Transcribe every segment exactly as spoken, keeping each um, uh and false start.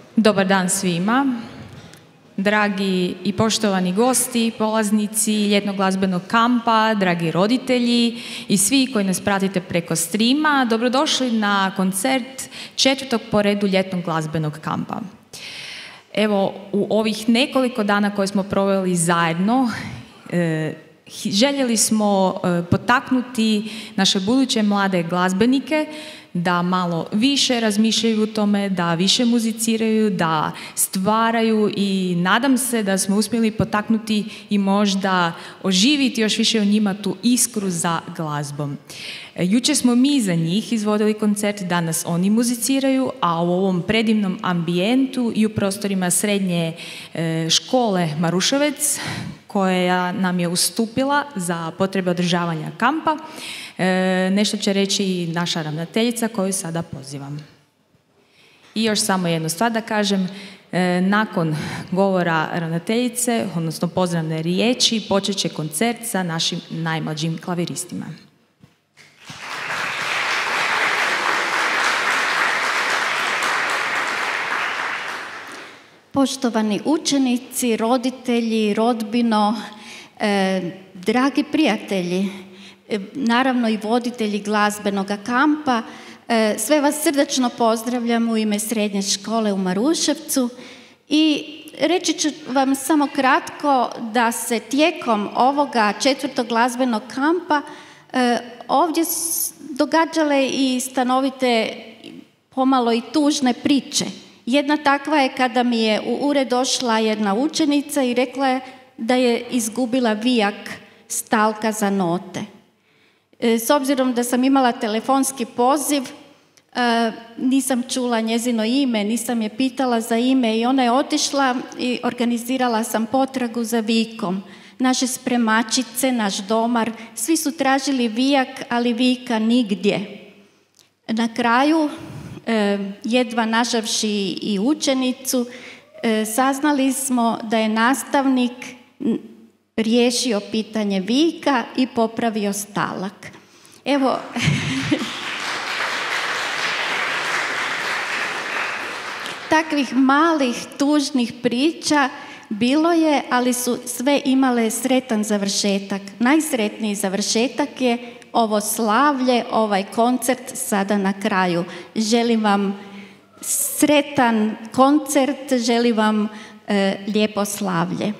Dobar dan svima. Dragi i poštovani gosti, polaznici ljetnog glazbenog kampa, dragi roditelji i svi koji nas pratite preko streama, dobrodošli na koncert četvrtog po redu ljetnog glazbenog kampa. Evo, u ovih nekoliko dana koje smo proveli zajedno, e, željeli smo e, potaknuti naše buduće mlade glazbenike da malo više razmišljaju o tome, da više muziciraju, da stvaraju i nadam se da smo uspjeli potaknuti i možda oživiti još više u njima tu iskru za glazbom. Jučer smo mi za njih izvodili koncert, danas oni muziciraju, a u ovom predivnom ambijentu i u prostorima srednje škole Maruševec, koja nam je ustupila za potrebe održavanja kampa, nešto će reći i naša ravnateljica koju sada pozivam. I još samo jednu stvar da kažem, nakon govora ravnateljice, odnosno pozdravne riječi, počet će koncert sa našim najmlađim klaviristima. Poštovani učenici, roditelji, rodbino, eh, dragi prijatelji, eh, naravno i voditelji glazbenog kampa, eh, sve vas srdačno pozdravljam u ime srednje škole u Maruševcu i reći ću vam samo kratko da se tijekom ovoga četvrtog glazbenog kampa eh, ovdje događale i stanovite pomalo i tužne priče. Jedna takva je kada mi je u ured došla jedna učenica i rekla je da je izgubila vijak stalka za note. S obzirom da sam imala telefonski poziv, nisam čula njezino ime, nisam je pitala za ime i ona je otišla i organizirala sam potragu za vikom. Naše spremačice, naš domar, svi su tražili vijak, ali vika nigdje. Na kraju, jedva našavši i učenicu, saznali smo da je nastavnik riješio pitanje vika i popravio stalak. Evo, takvih malih, tužnih priča bilo je, ali su sve imale sretan završetak. Najsretniji završetak je ovo slavlje, ovaj koncert sada na kraju. Želim vam sretan koncert, želim vam e, lijepo slavlje.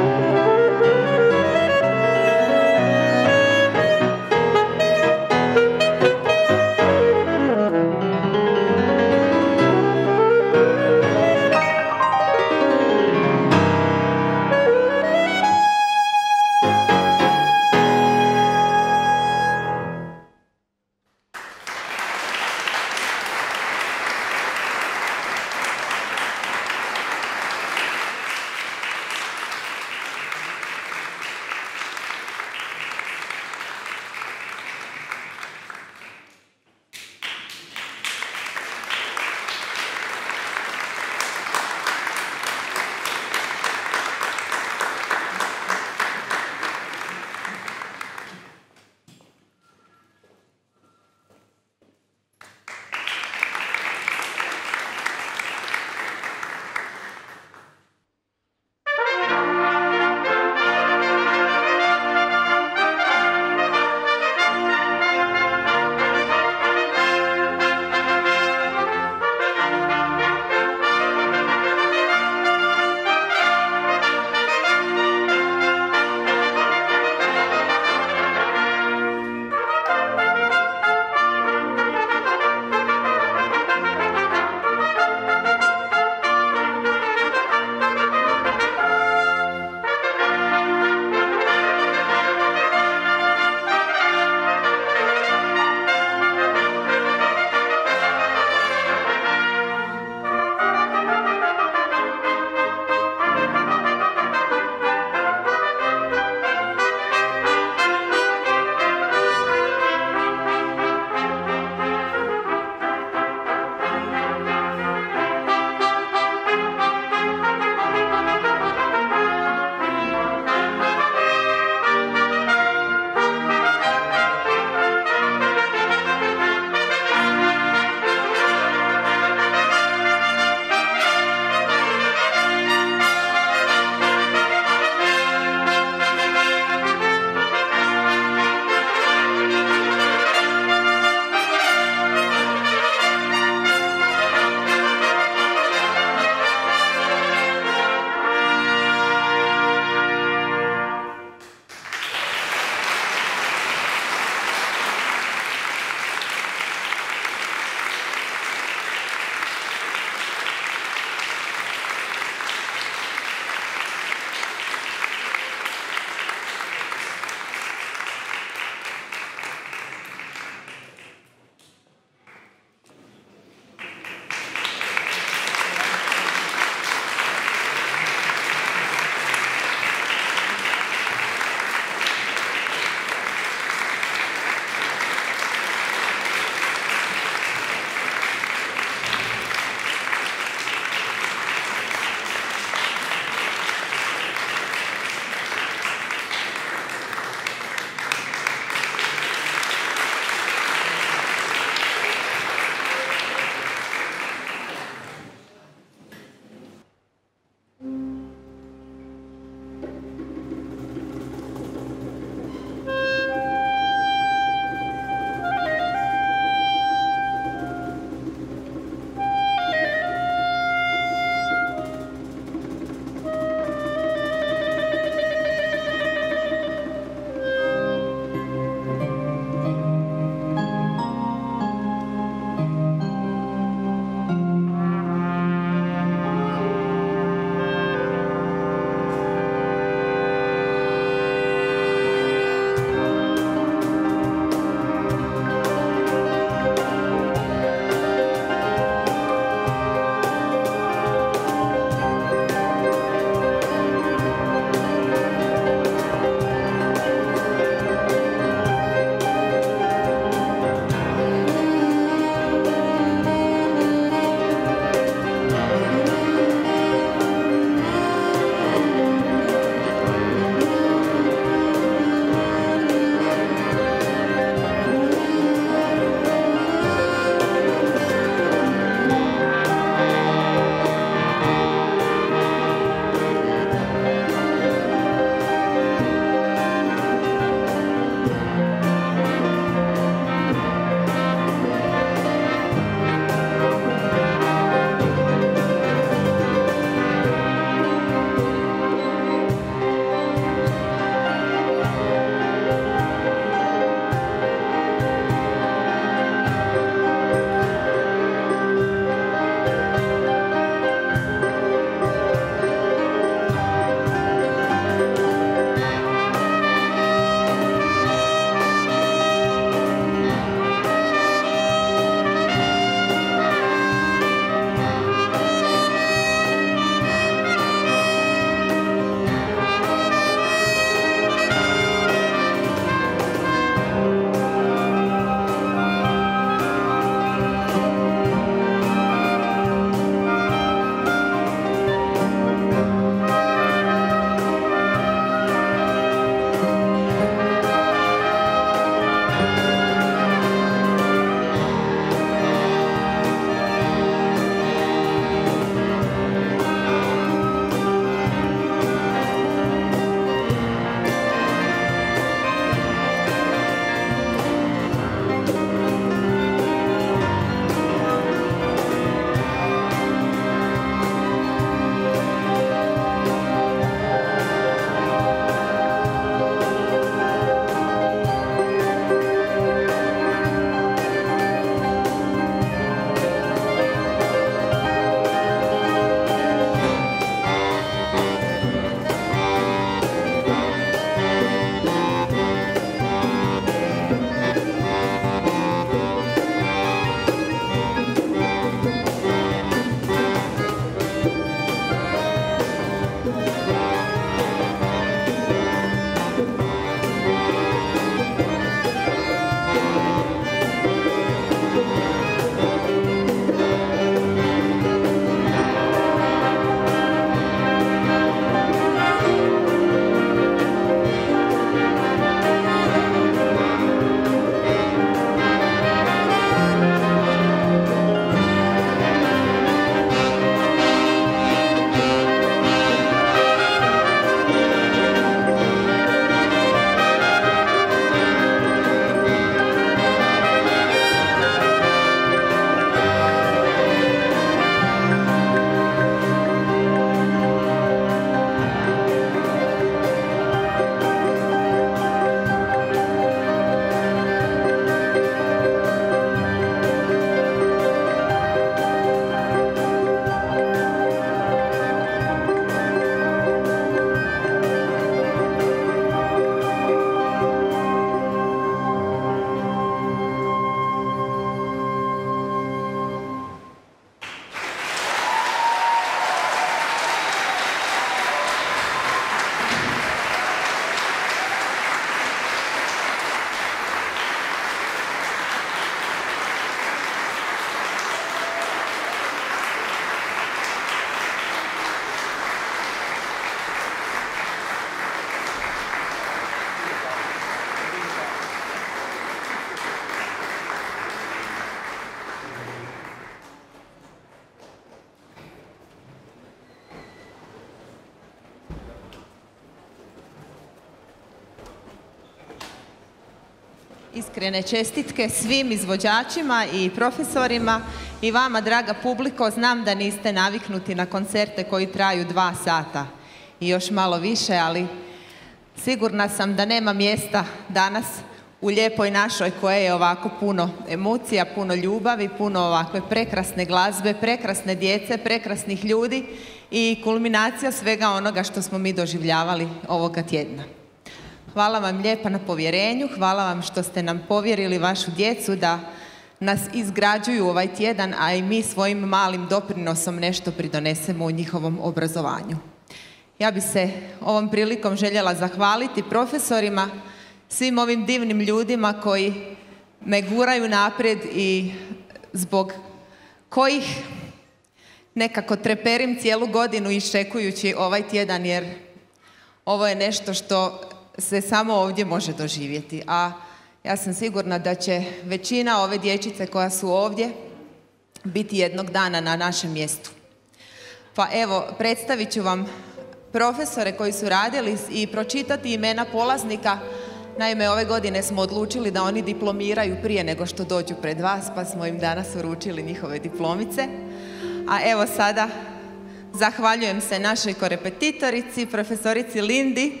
iskrene čestitke svim izvođačima i profesorima i vama, draga publiko. Znam da niste naviknuti na koncerte koji traju dva sata i još malo više, ali sigurna sam da nema mjesta danas u lijepoj našoj koja je ovako puno emocija, puno ljubavi, puno ovakve prekrasne glazbe, prekrasne djece, prekrasnih ljudi i kulminacija svega onoga što smo mi doživljavali ovoga tjedna. Hvala vam lijepa na povjerenju, hvala vam što ste nam povjerili vašu djecu da nas izgrađuju ovaj tjedan, a i mi svojim malim doprinosom nešto pridonesemo u njihovom obrazovanju. Ja bi se ovom prilikom željela zahvaliti profesorima, svim ovim divnim ljudima koji me guraju naprijed i zbog kojih nekako treperim cijelu godinu iščekujući ovaj tjedan, jer ovo je nešto što se samo ovdje može doživjeti. A ja sam sigurna da će većina ove dječice koja su ovdje biti jednog dana na našem mjestu. Pa evo, predstavit ću vam profesore koji su radili i pročitati imena polaznika. Naime, ove godine smo odlučili da oni diplomiraju prije nego što dođu pred vas, pa smo im danas uručili njihove diplomice. A evo sada zahvaljujem se našoj korepetitorici, profesorici Lindi.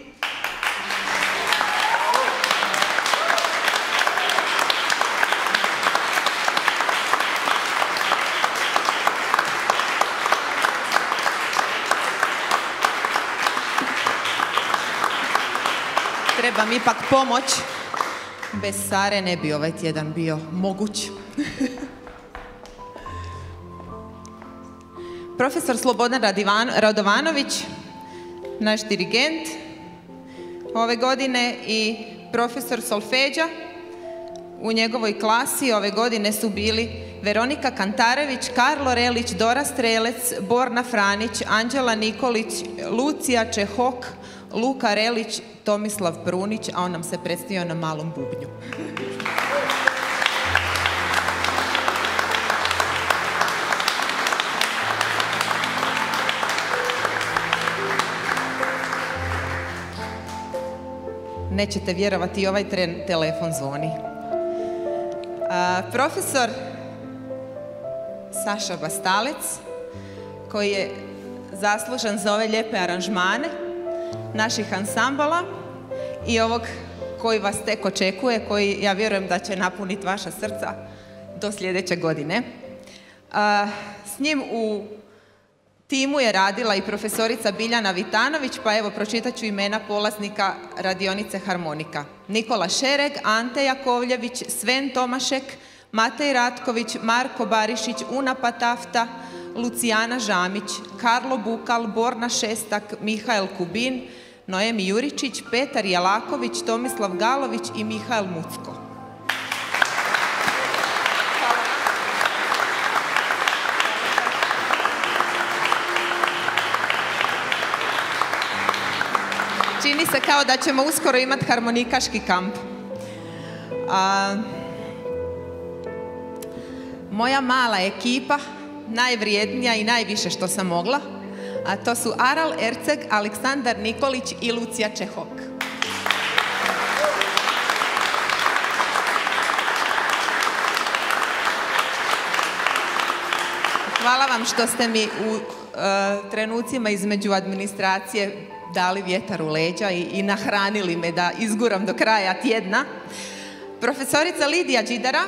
Trebam ipak pomoć. Bez Sare ne bi ovaj tjedan bio moguć. Profesor Slobodan Radovanović, naš dirigent ove godine, i profesor solfeđa. U njegovoj klasi ove godine su bili Veronika Kantarević, Karlo Relić, Dora Strelec, Borna Franić, Anđela Nikolić, Lucija Čehok, Luka Relić, Tomislav Prunić, a on nam se predstavio na malom bubnju. Nećete vjerovati, i ovaj tren telefon zvoni. A, profesor Saša Bastalec, koji je zaslužan za ove lijepe aranžmane naših ansambala i ovog koji vas tek očekuje, koji ja vjerujem da će napuniti vaša srca do sljedeće godine. A, s njim u timu je radila i profesorica Biljana Vitanović, pa evo pročitat ću imena polaznika radionice harmonika. Nikola Šereg, Ante Jakovljević, Sven Tomašek, Matej Ratković, Marko Barišić, Una Patafta, Lucijana Žamić, Karlo Bukal, Borna Šestak, Mihael Kubin, Noemi Juričić, Petar Jelaković, Tomislav Galović i Mihael Mucko. Čini se kao da ćemo uskoro imati harmonikaški kamp. A, moja mala ekipa, najvrijednija i najviše što sam mogla, a to su Aral Erceg, Aleksandar Nikolić i Lucija Čehok. Hvala vam što ste mi u uh, trenucima između administracije dali vjetar u leđa i, i nahranili me da izguram do kraja tjedna. Profesorica Lidija Đidara,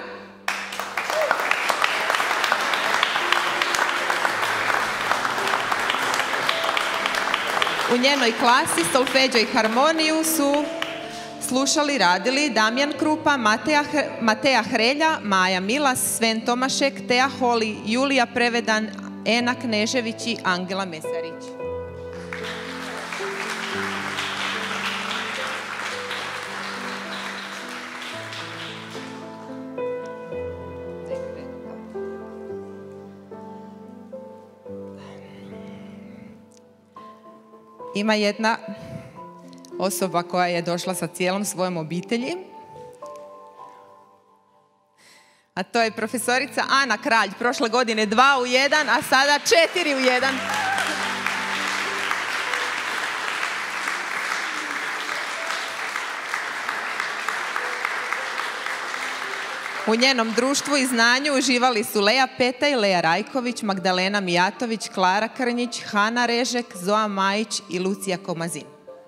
u njenoj klasi solfeđo i harmoniju su slušali, radili Damjan Krupa, Mateja, Mateja Hrelja, Maja Milas, Sven Tomašek, Teja Holi, Julija Prevedan, Ena Knežević i Angela Mesarić. Ima jedna osoba koja je došla sa cijelom svojom obitelji, a to je profesorica Ana Kralj. Prošle godine dva u jedan, a sada četiri u jedan. U njenom društvu i znanju uživali su Leja Petaj, Leja Rajković, Magdalena Mijatović, Klara Krnjić, Hana Režek, Zoa Majić i Lucija Komazin.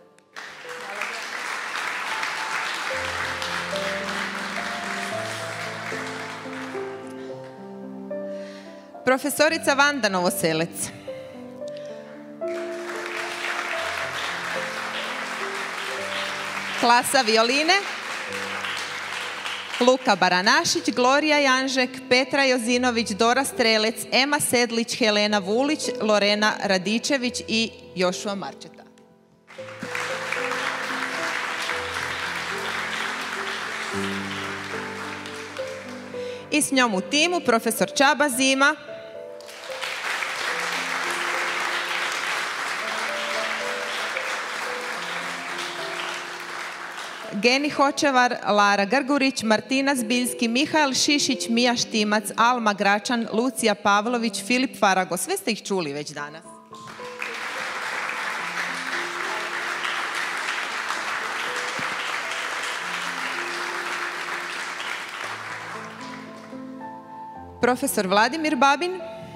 Profesorica Vanda Novoselec. Klasa violine Luka Baranašić, Glorija Janžek, Petra Jozinović, Dora Strelec, Ema Sedlić, Helena Vulić, Lorena Radičević i Jošua Marčeta. I s njom u timu profesor Čaba Zima, Geni Hočevar, Lara Grgurić, Martina Zbiljski, Mihael Šišić, Mija Štimac, Alma Gračan, Lucija Pavlović, Filip Farago. Sve ste ih čuli već danas. Profesor Vladimir Babin.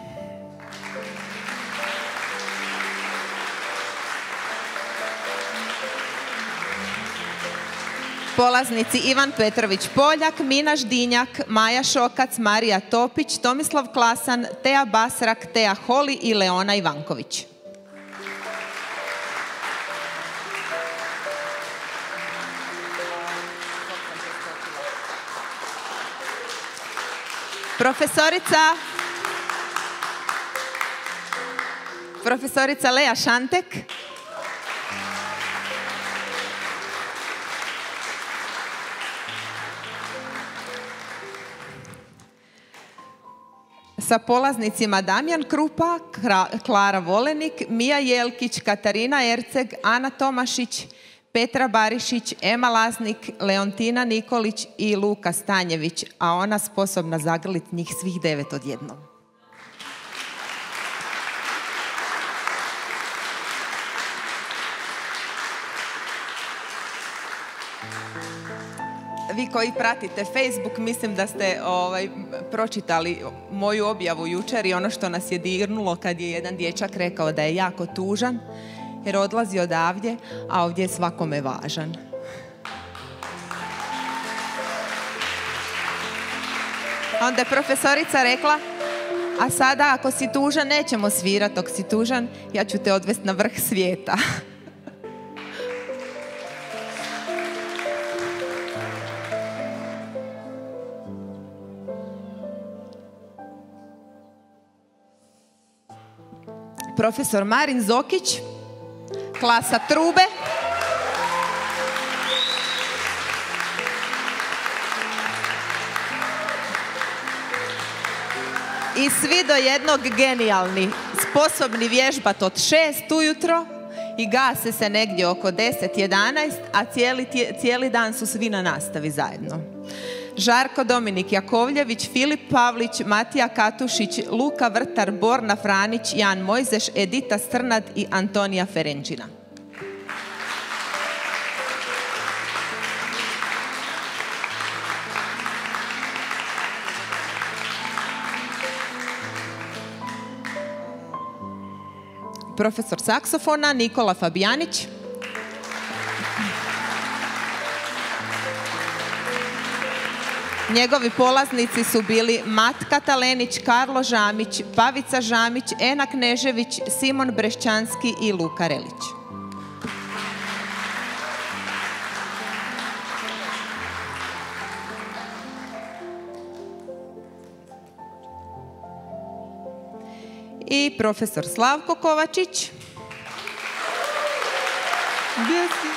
Polaznici Ivan Petrović Poljak, Mina Ždinjak, Maja Šokac, Marija Topić, Tomislav Klasan, Teja Basrak, Teja Holi i Leona Ivanković. Profesorica Profesorica Lea Šantek. Sa polaznicima Damjan Krupa, Klara Volenik, Mija Jelkić, Katarina Erceg, Ana Tomašić, Petra Barišić, Ema Lasnik, Leontina Nikolić i Luka Stanjević, a ona sposobna zagrliti njih svih devet odjednom. Vi koji pratite Facebook, mislim da ste ovaj, pročitali moju objavu jučer i ono što nas je dirnulo kad je jedan dječak rekao da je jako tužan jer odlazi odavdje, a ovdje je svakome važan. Onda je profesorica rekla, a sada ako si tužan nećemo svirati, ako si tužan ja ću te odvesti na vrh svijeta. Profesor Marin Zokić, klasa trube. I svi do jednog genijalni, sposobni vježbati od šest ujutro i gase se negdje oko deset jedanaest, a cijeli, cijeli dan su svi na nastavi zajedno. Žarko Dominik Jakovljević, Filip Pavlić, Matija Katušić, Luka Vrtar, Borna Franić, Jan Mojzeš, Edita Strnad i Antonija Ferenčina. Profesor saksofona Nikola Fabijanić. Njegovi polaznici su bili Matka Talenić, Karlo Žamić, Pavica Žamić, Ena Knežević, Simon Brešćanski i Luka Relić. I profesor Slavko Kovačić. Gdje si?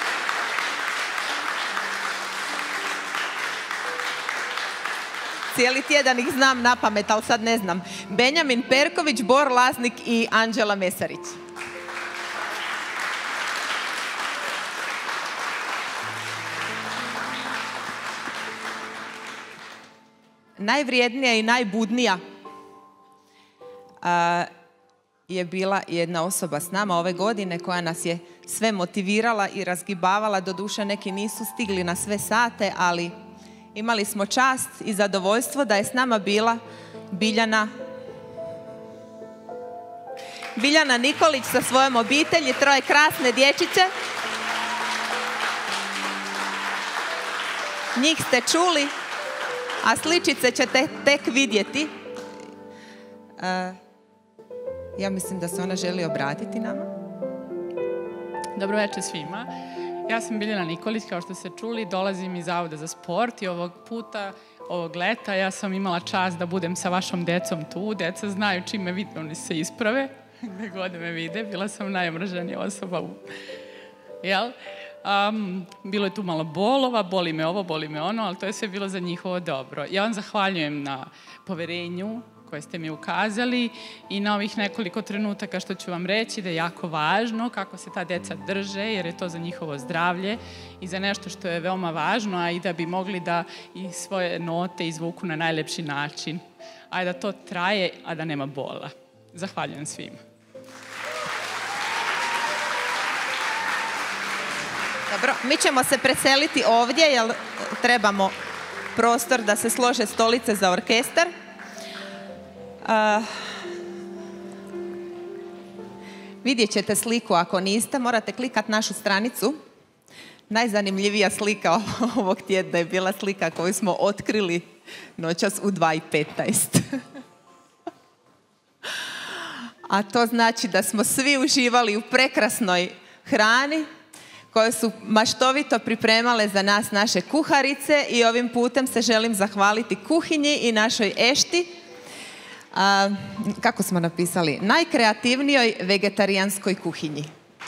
Cijeli tjedan ih znam na pamet, ali sad ne znam. Benjamin Perković, Bor Lasnik i Anđela Mesarić. Najvrijednija i najbudnija a, je bila jedna osoba s nama ove godine koja nas je sve motivirala i razgibavala. Doduše neki nisu stigli na sve sate, ali imali smo čast i zadovoljstvo da je s nama bila Biljana Biljana Nikolić sa svojom obitelji, troje krasne dječice. Njih ste čuli, a sličice ćete tek vidjeti. Uh, ja mislim da se ona želi obratiti nama. Dobro večer svima. Ja sam Biljana Nikolić, kao što ste čuli, dolazim iz Zavoda za sport i ovog puta, ovog leta, ja sam imala čast da budem sa vašom decom tu. Deca znaju čim me vide, oni se isprave, gdje god me vide. Bila sam najomraženija osoba u... Jel? Um, bilo je tu malo bolova, boli me ovo, boli me ono, ali to je sve bilo za njihovo dobro. Ja vam zahvaljujem na poverenju koje ste mi ukazali i na ovih nekoliko trenutaka što ću vam reći da je jako važno kako se ta deca drže, jer je to za njihovo zdravlje i za nešto što je veoma važno, a i da bi mogli da i svoje note izvuku na najlepši način, a da to traje, a da nema bola. Zahvaljujem svima. Dobro, mi ćemo se preseliti ovdje, jer trebamo prostor da se slože stolice za orkestar. Uh, vidjet ćete sliku, ako niste, morate klikati našu stranicu. Najzanimljivija slika ovog tjedna je bila slika koju smo otkrili noćas u dva i petnaest. A to znači da smo svi uživali u prekrasnoj hrani koje su maštovito pripremale za nas naše kuharice i ovim putem se želim zahvaliti kuhinji i našoj Ešti. A, kako smo napisali? Najkreativnijoj vegetarijanskoj kuhinji.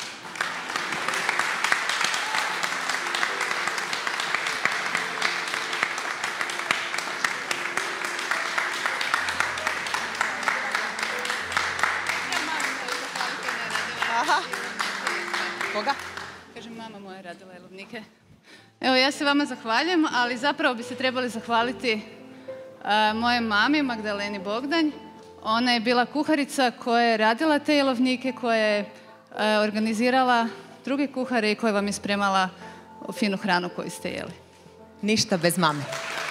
Aha. Koga? Kažem, mama moja radila jelovnike. Evo, ja se vama zahvaljujem, ali zapravo bi se trebali zahvaliti a, moje mami, Magdaleni Bogdanj. Ona je bila kuharica koja je radila te jelovnike, koja je a, organizirala druge kuhare i koja vam je spremala finu hranu koju ste jeli. Ništa bez mame.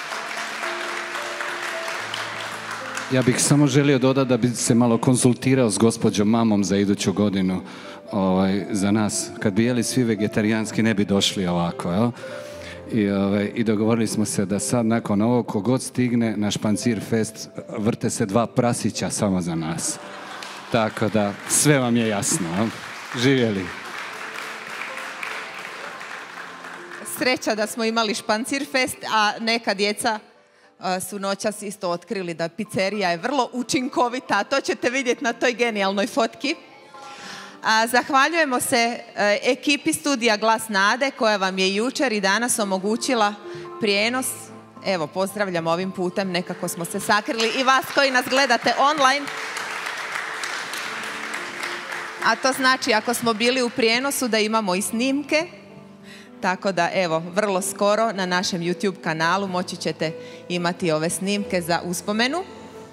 Ja bih samo želio dodati da bi se malo konzultirao s gospođom mamom za iduću godinu. Ovaj, za nas. Kad bi jeli svi vegetarijanski ne bi došli ovako, jel? I, ovaj, i dogovorili smo se da sad nakon ovog kogod stigne na Špancir Fest vrte se dva prasića samo za nas. Tako da sve vam je jasno, jel? Živjeli. Sreća da smo imali Špancir Fest, a neka djeca su noćas isto otkrili da pizzerija je vrlo učinkovita, a to ćete vidjeti na toj genijalnoj fotki. A, zahvaljujemo se e, ekipi studija Glas Nade koja vam je jučer i danas omogućila prijenos. Evo, pozdravljam ovim putem, nekako smo se sakrili i vas koji nas gledate online. A to znači ako smo bili u prijenosu da imamo i snimke. Tako da evo, vrlo skoro na našem YouTube kanalu moći ćete imati ove snimke za uspomenu.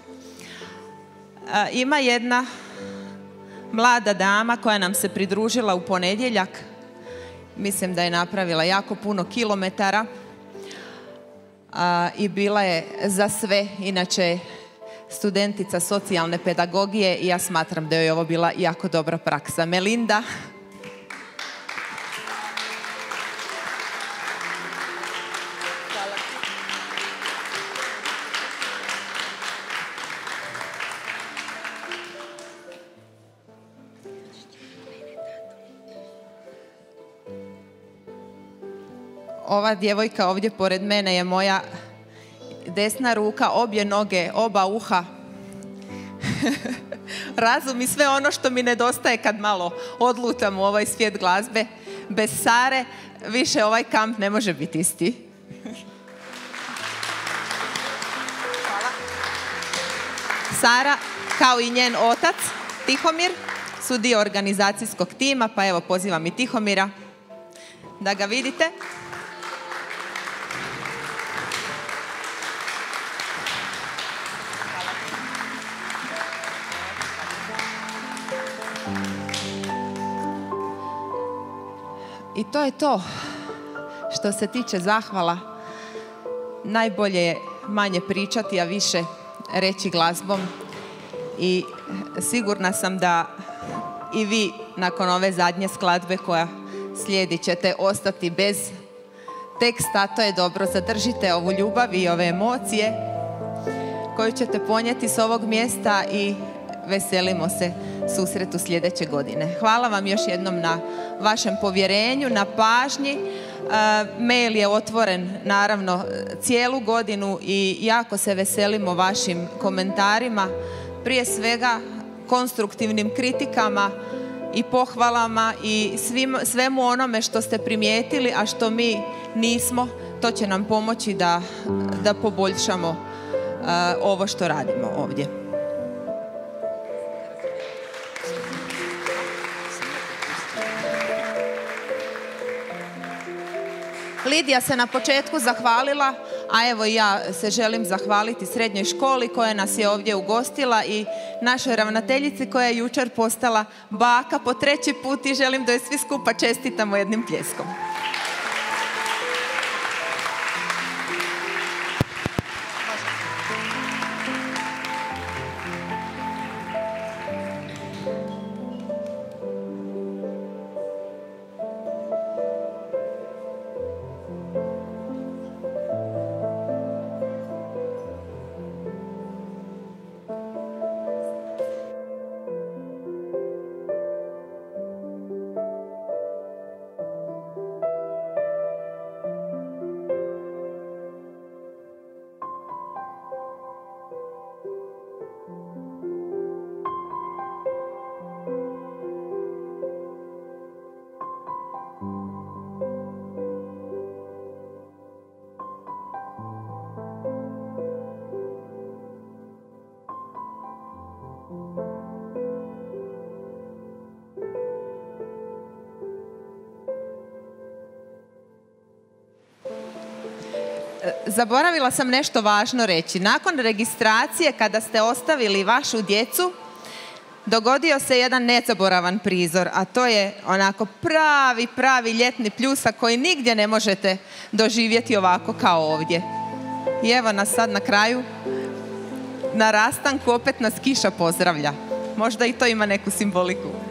A, ima jedna mlada dama koja nam se pridružila u ponedjeljak. Mislim da je napravila jako puno kilometara a, i bila je za sve. Inače, studentica socijalne pedagogije i ja smatram da je ovo bila jako dobra praksa. Melinda. Ova djevojka ovdje pored mene je moja desna ruka, obje noge, oba uha, razum i sve ono što mi nedostaje kad malo odlutam u ovaj svijet glazbe. Bez Sare više ovaj kamp ne može biti isti. Hvala. Sara, kao i njen otac, Tihomir, su dio organizacijskog tima, pa evo pozivam i Tihomira da ga vidite. I to je to što se tiče zahvala. najbolje je manje pričati, a više reći glazbom. I sigurna sam da i vi nakon ove zadnje skladbe koja slijedi ćete ostati bez teksta, a to je dobro. Zadržite ovu ljubav i ove emocije koju ćete ponijeti s ovog mjesta i veselimo se susretu sljedeće godine. Hvala vam još jednom na vašem povjerenju, na pažnji. Mail je otvoren naravno cijelu godinu i jako se veselimo vašim komentarima, prije svega konstruktivnim kritikama i pohvalama i svim, svemu onome što ste primijetili, a što mi nismo. To će nam pomoći da, da poboljšamo uh, ovo što radimo ovdje. Lidija se na početku zahvalila, a evo i ja se želim zahvaliti srednjoj školi koja nas je ovdje ugostila i našoj ravnateljici koja je jučer postala baka po treći put i želim da joj svi skupa čestitamo jednim pljeskom. Zaboravila sam nešto važno reći. Nakon registracije, kada ste ostavili vašu djecu, dogodio se jedan nezaboravan prizor, a to je onako pravi, pravi ljetni pljusak koji nigdje ne možete doživjeti ovako kao ovdje. I evo nas sad na kraju, na rastanku opet nas kiša pozdravlja. Možda i to ima neku simboliku.